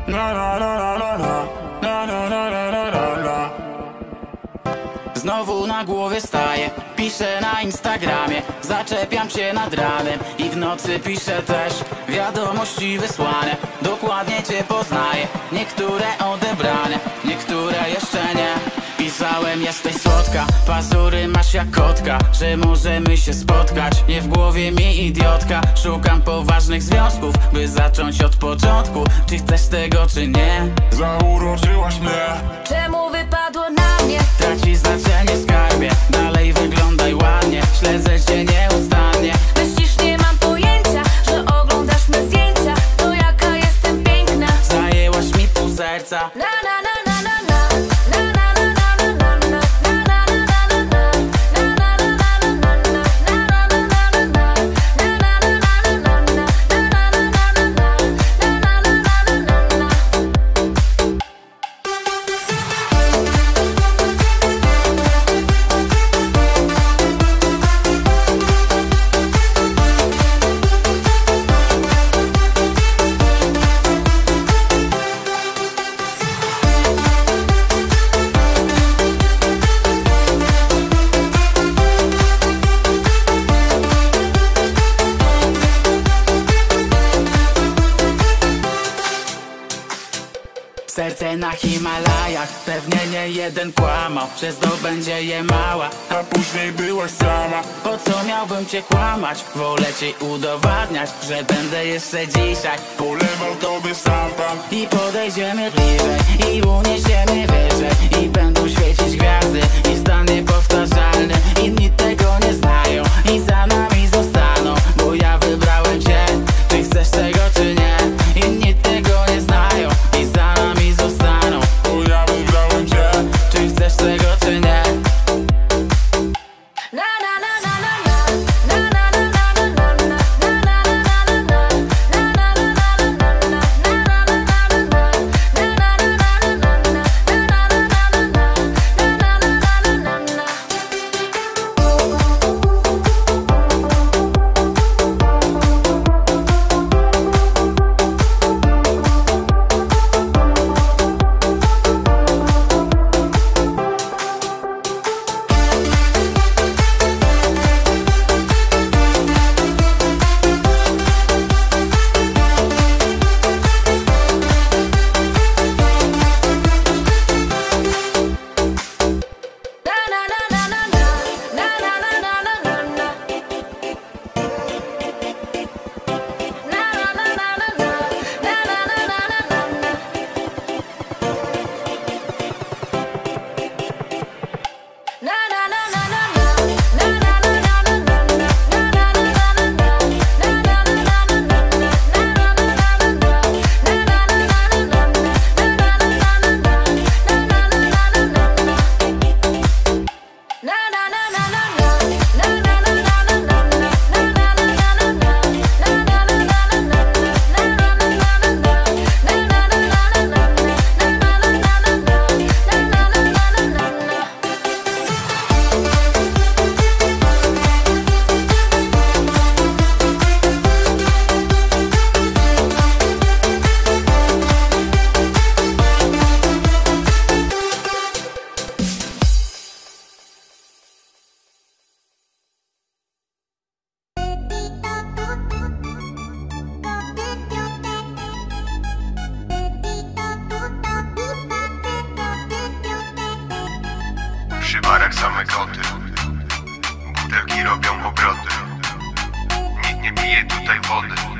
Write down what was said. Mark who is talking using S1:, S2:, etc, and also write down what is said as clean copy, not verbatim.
S1: Znowu na głowie staję, piszę na Instagramie, zaczepiam cię nad ranem i w nocy piszę też wiadomości wysłane. Dokładnie cię poznaję, niektóre odebrane, niektóre jeszcze nie. Pisałem, jesteś słodka, pazury masz jak kotka, że możemy się spotkać. Nie w głowie mi idiotka, szukam poważnych związków, by zacząć od początku. Czy chcesz tego, czy nie?
S2: Zauroczyłaś mnie.
S3: Czemu wypadło na mnie?
S1: Traci znaczenie skarbie, dalej wyglądaj ładnie, śledzę cię nieustannie.
S3: Myślisz, nie mam pojęcia, że oglądasz me zdjęcia? To jaka jestem piękna.
S1: Zajęłaś mi pół serca.
S3: Na na na na na na. Na na na na na na. Na na na na na. Na na na na na na. Na na na na na. Na na na na na na. Na na na na na. Na na na na na.
S1: Serce na Himalajach, pewnie nie jeden kłamał, że zdobędzie je mała,
S2: A później byłaś sama.
S1: po co miałbym cię kłamać? Wolę ci udowadniać, że będę jeszcze dzisiaj.
S2: Polewał tobie szampan.
S1: I podejdziemy bliżej, i uniesiemy wyżej, i będą świecić gwiazdy, i stan niepowtarzalny. Inni tego nie znają i za nami zostaną, bo ja wybrałem cię. Czy chcesz tego, czy nie? Inni tego nie znają i za nami zostaną,
S2: Bo ja wybrałem cię.
S1: czy chcesz tego, czy nie?
S3: Na na na na na na. Na na na na na na. Na na na na na. Na na na na na na. Na na na na na. Na na na na na. Na na na na na. Na na na na na.
S4: Przy barach same koty, butelki robią obroty. Nikt nie pije tutaj wody.